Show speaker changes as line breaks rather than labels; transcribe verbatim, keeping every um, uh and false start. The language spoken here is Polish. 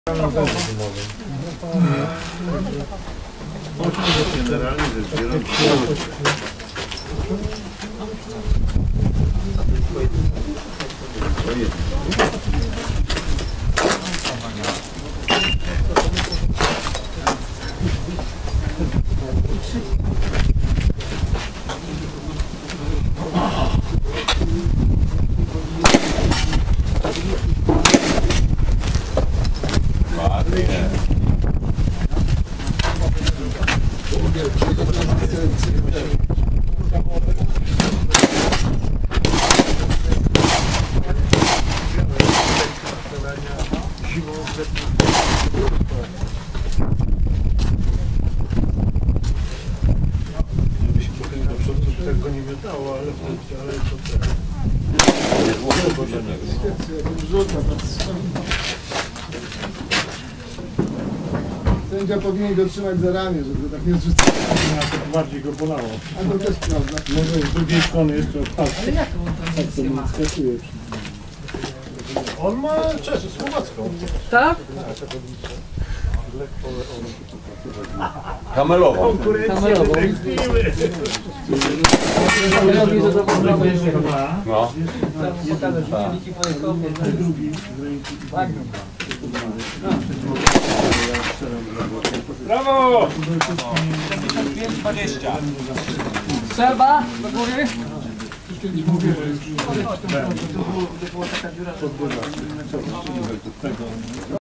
Generalnie rzecz biorąc, tego nie miotało, ale ale to też.
Sędzia powinien go trzymać za ramię, żeby tak nie zrzucać.
To bardziej go bolało.
A to też prawda.
Może z drugiej strony jeszcze odpadł.
Ale jak on tam
Tak to
nic nie ma?
skakuje.
On ma Czesę, słowacką.
Tak?
Kamelową.
Kamerową. Robi, że zapomniałeś.
No.
Drugi z ręki.
Brawo!
Strzelba do góry.
Podbywa.